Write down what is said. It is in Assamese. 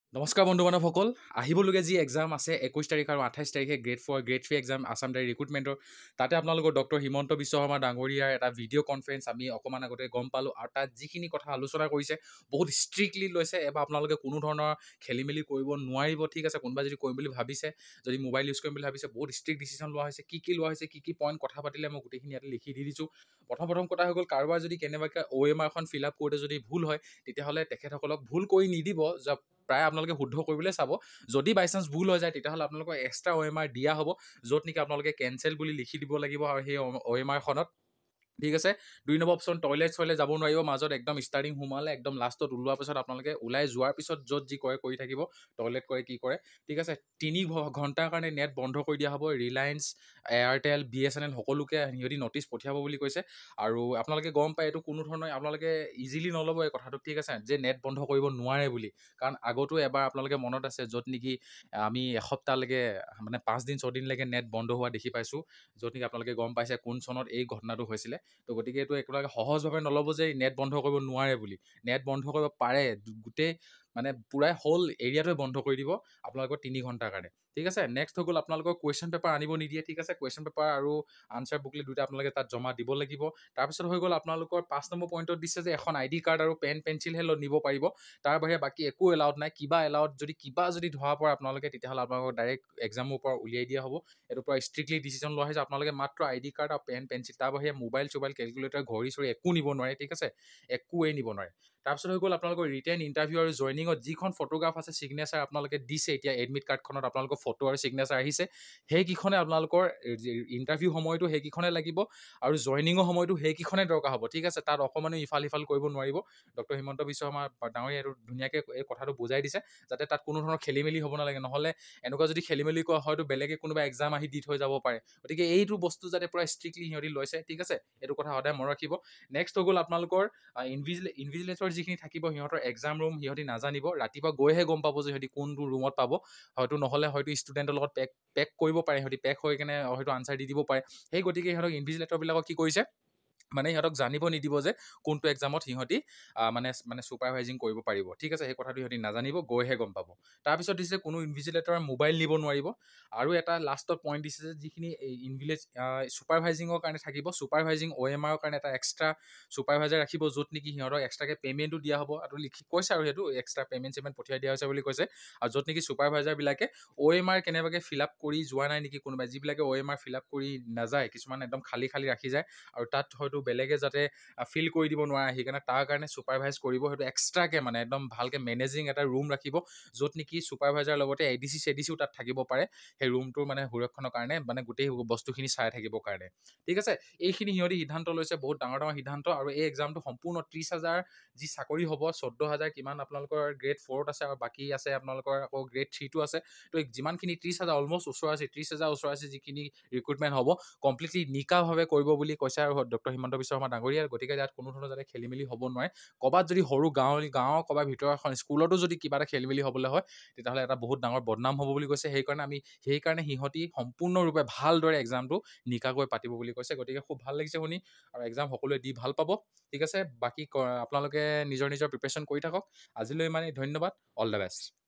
নমস্কাৰ বন্ধু বান্ধৱসকল আহিবলগীয়া যি এক্সাম আছে 21 তাৰিখ আৰু 28 তাৰিখে grade 4 grade 3 exam Assam direct ৰিক্ৰুটমেণ্টৰ তাতে আপোনালোকৰ ডক্টৰ হিমন্ত বিশ্ব শৰ্মা ডাঙৰীয়াৰ এটা ভিডিঅ' কনফাৰেঞ্চ আমি অকণমান আগতে গম পালোঁ আৰু তাত যিখিনি কথা আলোচনা কৰিছে বহুত ষ্ট্ৰিক্টলি লৈছে এবাৰ আপোনালোকে কোনো ধৰণৰ খেলি মেলি কৰিব নোৱাৰিব ঠিক আছে কোনোবা যদি কৰিম বুলি ভাবিছে যদি মোবাইল ইউজ কৰিম বুলি ভাবিছে বহুত ষ্ট্ৰিক্ট ডিচিশ্যন লোৱা হৈছে কি লোৱা হৈছে কি পইণ্ট কথা পাতিলে মই গোটেইখিনি ইয়াতে লিখি দি দিছোঁ প্ৰথম কথা হৈ গ'ল কাৰোবাৰ যদি কেনেবাকৈ OMRখন ফিল আপ কৰোঁতে যদি ভুল হয় তেতিয়াহ'লে তেখেতসকলক ভুল কৰি নিদিব প্ৰায় আপোনালোকে শুদ্ধ কৰিবলৈ চাব যদি বাই চান্স ভুল হৈ যায় তেতিয়াহ'লে আপোনালোকৰ এক্সট্ৰা OMR দিয়া হ'ব য'ত নেকি আপোনালোকে কেনচেল বুলি লিখি দিব লাগিব আৰু সেই OMRখনত ঠিক আছে 2 নম্বৰ অপশ্যন টয়লেট যাব নোৱাৰিব মাজত একদম ষ্টাৰ্টিং সোমালে একদম লাষ্টত ওলোৱাৰ পিছত আপোনালোকে ওলাই যোৱাৰ পিছত য'ত যি কৰে কৰি থাকিব টয়লেট কৰে কি কৰে ঠিক আছে 3 ঘণ্টাৰ কাৰণে নেট বন্ধ কৰি দিয়া হ'ব ৰিলায়েন্স এয়াৰটেল BSNL সকলোকে সিহঁতি নটিচ পঠিয়াব বুলি কৈছে আৰু আপোনালোকে গম পায় এইটো কোনো ধৰণৰ আপোনালোকে ইজিলি নল'ব এই কথাটো ঠিক আছে যে নেট বন্ধ কৰিব নোৱাৰে বুলি কাৰণ আগতো এবাৰ আপোনালোকে মনত আছে য'ত নেকি আমি এসপ্তাহলৈকে মানে 5 দিন 6 দিনলৈকে নেট বন্ধ হোৱা দেখি পাইছোঁ য'ত নেকি আপোনালোকে গম পাইছে কোন চনত এই ঘটনাটো হৈছিলে তো গতিকে এইটো একেবাৰে সহজভাৱে নল'ব যে নেট বন্ধ কৰিব নোৱাৰে বুলি নেট বন্ধ কৰিব পাৰে গোটেই মানে পুৰাই হোল এৰিয়াটোৱে বন্ধ কৰি দিব আপোনালোকৰ 3 ঘণ্টাৰ কাৰণে ঠিক আছে নেক্সট হৈ গ'ল আপোনালোকৰ কুৱেশ্যন পেপাৰ আনিব নিদিয়ে ঠিক আছে কুৱেশ্যন পেপাৰ আৰু আনচাৰ বুকলেট দুটা আপোনালোকে তাত জমা দিব লাগিব তাৰপিছত হৈ গ'ল আপোনালোকৰ 5 নম্বৰ পইণ্টত দিছে যে এখন ID কাৰ্ড আৰু পেন পেঞ্চিলহে নিব পাৰিব তাৰ বাহিৰে বাকী একো এলাউড নাই কিবা এলাউড যদি ধৰা পৰা আপোনালোকে তেতিয়াহ'লে আপোনালোকক ডাইৰেক্ট এক্সামৰ পৰা উলিয়াই দিয়া হ'ব এইটো পৰা ষ্ট্ৰিক্টলি ডিচিশ্যন লোৱা হৈছে আপোনালোকে মাত্ৰ ID কাৰ্ড আৰু পেন পেঞ্চিল তাৰ বাহিৰে মোবাইল চোবাইল কেলকুলেটাৰ ঘড়ী চৰি একো নিব নোৱাৰে ঠিক আছে একোৱেই নিব নোৱাৰে তাৰপিছত হৈ গ'ল আপোনালোকৰ ৰিটেন ইণ্টাৰভিউ আৰু জইনিঙত যিখন ফটোগ্ৰাফ আছে ছিগনেচাৰ আপোনালোকে দিছে এতিয়া এডমিট কাৰ্ডখনত আপোনালোকৰ ফটো আৰু ছিগনেচাৰ আহিছে সেইকেইখনে আপোনালোকৰ ইণ্টাৰভিউ সময়তো সেইকেইখনে লাগিব আৰু জইনিঙৰ সময়তো সেইকেইখনে দৰকাৰ হ'ব ঠিক আছে তাত অকণমানো ইফাল সিফাল কৰিব নোৱাৰিব ডক্টৰ হিমন্ত বিশ্ব শৰ্মা ডাঙৰীয়াই এইটো ধুনীয়াকৈ এই কথাটো বুজাই দিছে যাতে তাত কোনো ধৰণৰ খেলি মেলি হ'ব নালাগে নহ'লে এনেকুৱা যদি খেলি মেলি কৰা হয়তো বেলেগে কোনোবা এক্সাম আহি দি থৈ যাব পাৰে গতিকে এইটো বস্তু যাতে পূৰা ষ্ট্ৰিক্টলি সিহঁতি লৈছে ঠিক আছে এইটো কথা সদায় মনত ৰাখিব নেক্সট হৈ গ'ল আপোনালোকৰ ইনভিজিলেটৰ যিখিনি থাকিব সিহঁতৰ এক্সাম ৰুম সিহঁতি নাজানিব ৰাতিপুৱা গৈহে গম পাব যে সিহঁতি কোনটো ৰুমত পাব হয়তো নহ'লে হয়তো ষ্টুডেণ্টৰ লগত পেক কৰিব পাৰে সিহঁতি পেক হৈ কেনে হয়তো আনচাৰ দি দিব পাৰে সেই গতিকে সিহঁতক ইনভিজিলেটৰবিলাকক কি কৰিছে মানে সিহঁতক জানিব নিদিব যে কোনটো এক্সামত সিহঁতি মানে ছুপাৰভাইজিং কৰিব পাৰিব ঠিক আছে সেই কথাটো সিহঁতি নাজানিব গৈহে গম পাব তাৰপিছত দিছে কোনো ইনভিজিলেটৰে মোবাইল নিব নোৱাৰিব আৰু এটা লাষ্টত পইণ্ট দিছে যে যিখিনি ছুপাৰভাইজিঙৰ কাৰণে থাকিব ছুপাৰভাইজিং OMRৰ কাৰণে এটা এক্সট্ৰা ছুপাৰভাইজাৰ ৰাখিব য'ত নেকি সিহঁতক এক্সট্ৰাকৈ পে'মেণ্টো দিয়া হ'ব আৰু লিখি কৈছে আৰু সেইটো এক্সট্ৰা পে'মেণ্ট পঠিয়াই দিয়া হৈছে বুলি কৈছে আৰু য'ত নেকি ছুপাৰভাইজাৰবিলাকে OMR কেনেবাকৈ ফিল আপ কৰি যোৱা নাই নেকি কোনোবাই যিবিলাকে OMR ফিল আপ কৰি নাযায় কিছুমান একদম খালী ৰাখি যায় আৰু তাত হয়তো বেলেগে যাতে ফিল কৰি দিব নোৱাৰে সেইকাৰণে তাৰ কাৰণে ছুপাৰভাইজ কৰিব সেইটো এক্সট্ৰাকৈ মানে একদম ভালকৈ মেনেজিং এটা ৰুম ৰাখিব য'ত নেকি ছুপাৰভাইজাৰ লগতে ADCও তাত থাকিব পাৰে সেই ৰুমটোৰ মানে সুৰক্ষণৰ কাৰণে মানে গোটেই বস্তুখিনি চাই থাকিবৰ কাৰণে ঠিক আছে এইখিনি সিহঁতি সিদ্ধান্ত লৈছে বহুত ডাঙৰ সিদ্ধান্ত আৰু এই এক্সামটো সম্পূৰ্ণ 30,000 যি চাকৰি হ'ব 14,000 কিমান আপোনালোকৰ গ্ৰেড 4ত আছে আৰু বাকী আছে আপোনালোকৰ আকৌ গ্ৰেড 3টো আছে তো যিমানখিনি 30,000 অলমষ্ট ওচৰা-ওচৰি 30,000 ওচৰা-ওচৰি যিখিনি ৰিক্ৰুটমেণ্ট হ'ব কমপ্লিটলি নিকাভাৱে কৰিব বুলি কৈছে আৰু ডক্টৰ হিমন্ত বিশ্ব শৰ্মা ডাঙৰীয়াৰ গতিকে ইয়াত কোনো ধৰণৰ যাতে খেলি মেলি হ'ব নোৱাৰে ক'ৰবাত যদি সৰু গাঁৱৰ ক'ৰবাত ভিতৰৰ এখন স্কুলতো যদি কিবা এটা খেলি মেলি হ'বলৈ হয় তেতিয়াহ'লে এটা বহুত ডাঙৰ বদনাম হ'ব বুলি কৈছে সেইকাৰণে সিহঁতি সম্পূৰ্ণৰূপে ভালদৰে এক্সামটো নিকাকৈ পাতিব বুলি কৈছে গতিকে খুব ভাল লাগিছে শুনি আৰু এক্সাম সকলোৱে দি ভাল পাব ঠিক আছে বাকী আপোনালোকে নিজৰ প্ৰিপেৰেশ্যন কৰি থাকক আজিলৈ ইমানেই ধন্যবাদ অল দ্য বেষ্ট